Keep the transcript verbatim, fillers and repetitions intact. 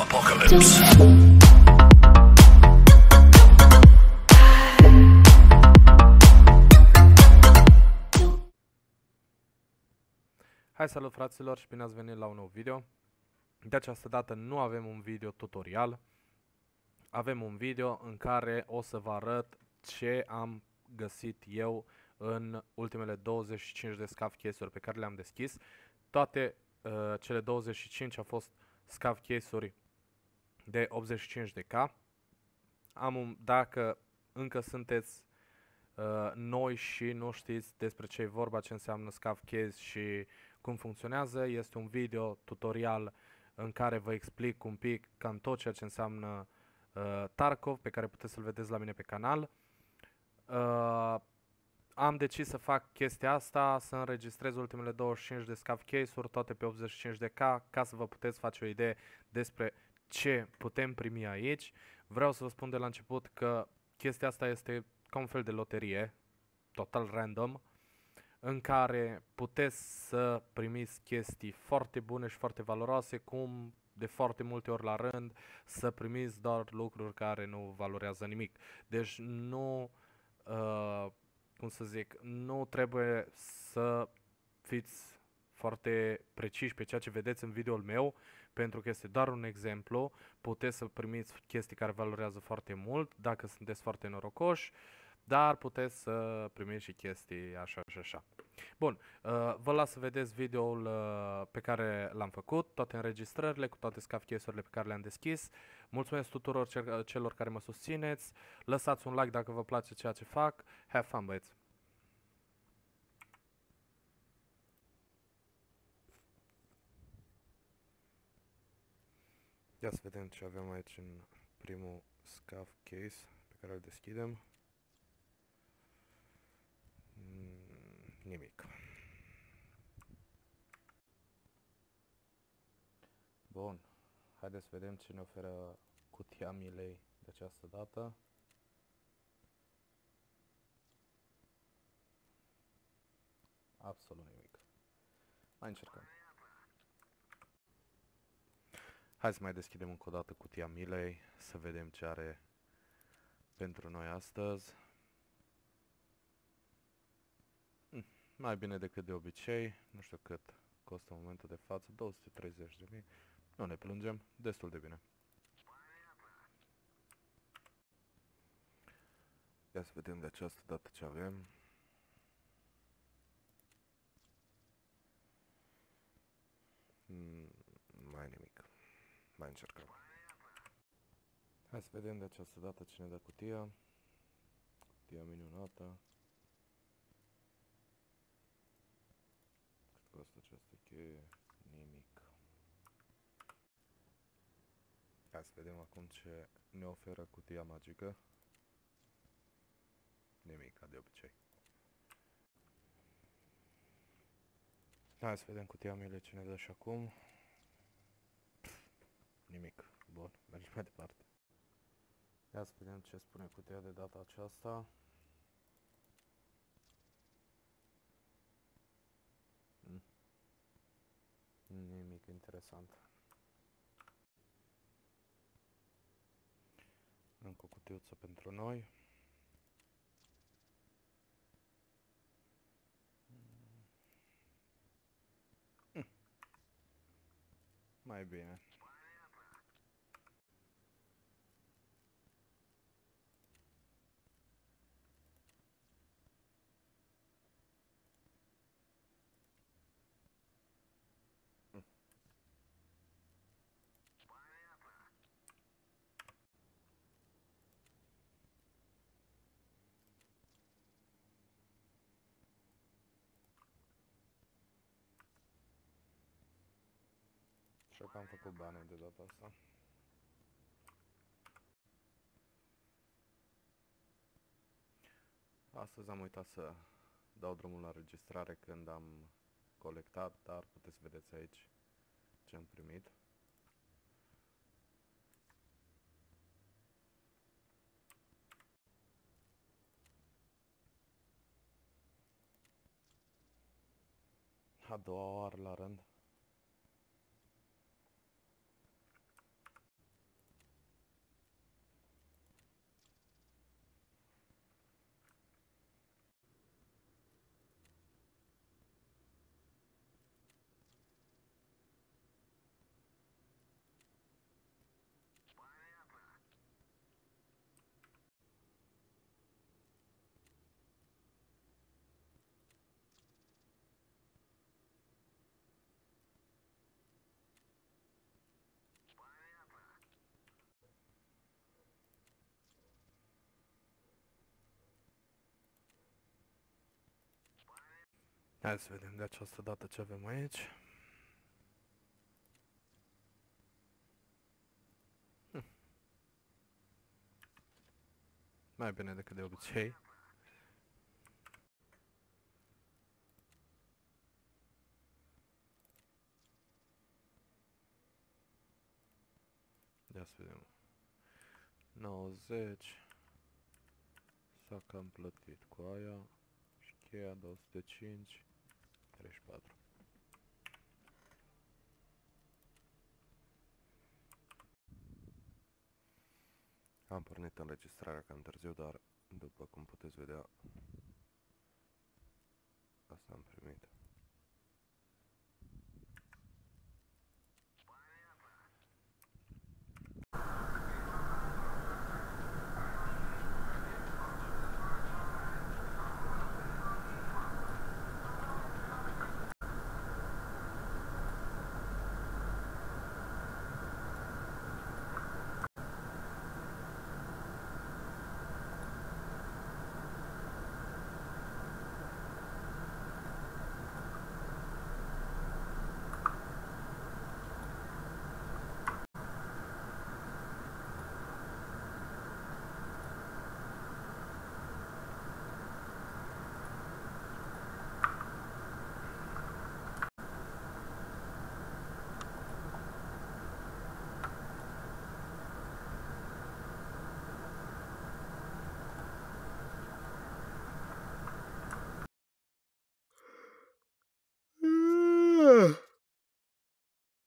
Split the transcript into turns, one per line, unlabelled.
Apocalypse.
Hai, salut fraților și bine ați venit la un nou video. De această dată nu avem un video tutorial. Avem un video în care o să vă arăt ce am găsit eu în ultimele douăzeci și cinci de scav case-uri pe care le-am deschis. Toate uh, cele douăzeci și cinci au fost scav case-uri de optzeci și cinci de K. Am un, dacă încă sunteți uh, noi și nu știți despre ce e vorba, ce înseamnă scav case și cum funcționează, este un video tutorial în care vă explic un pic cam tot ceea ce înseamnă uh, Tarkov, pe care puteți să-l vedeți la mine pe canal. Uh, am decis să fac chestia asta, să înregistrez ultimele douăzeci și cinci de scav case-uri, toate pe optzeci și cinci de K, ca să vă puteți face o idee despre ce putem primi aici. Vreau să vă spun de la început că chestia asta este ca un fel de loterie, total random, în care puteți să primiți chestii foarte bune și foarte valoroase, cum de foarte multe ori la rând să primiți doar lucruri care nu valorează nimic. Deci nu, uh, cum să zic, nu trebuie să fiți foarte preciși pe ceea ce vedeți în videoul meu, pentru că este doar un exemplu. Puteți să primiți chestii care valorează foarte mult dacă sunteți foarte norocoși, dar puteți să primiți și chestii așa și așa. Bun, uh, vă las să vedeți videoul uh, pe care l-am făcut, toate înregistrările cu toate scav case-urile pe care le-am deschis. Mulțumesc tuturor cel celor care mă susțineți. Lăsați un like dacă vă place ceea ce fac. Have fun, băieți! Ia să vedem ce avem aici în primul scav case pe care îl deschidem. Nimic. Bun, haideți să vedem ce ne oferă cutia milei de această dată. Absolut nimic. Mai încercăm. Hai să mai deschidem încă o dată cutia milei, să vedem ce are pentru noi astăzi. Hm, mai bine decât de obicei, nu știu cât costă în momentul de față, două sute treizeci de mii. Nu ne plângem, destul de bine. Ia să vedem de această dată ce avem. Mm, mai nimic. Mai încercăm. Hai să vedem de această dată ce ne dă cutia. Cutia minunată. Cât costă această cheie? Nimic. Hai să vedem acum ce ne oferă cutia magică. Nimic, ca de obicei. Hai să vedem cutia mele ce ne dă și acum. Pff, nimic. Bun, mergem mai departe. Ia să vedem ce spune cutia de data aceasta. Mm. Nimic interesant. Încă o cutiuță pentru noi. Mm. Mai bine. Mm. Așa că am făcut bani de data asta. Astăzi am uitat să dau drumul la registrare când am colectat, dar puteți să vedeți aici ce am primit. A doua oară la rând. Hai să vedem de această dată ce avem aici. Hm. Mai bine decât de obicei. Ia să vedem. nouăzeci. S-a cam plătit cu aia. Și cheia două sute cinci. treizeci și patru. Am pornit înregistrarea cam târziu, dar după cum puteți vedea, asta am primit.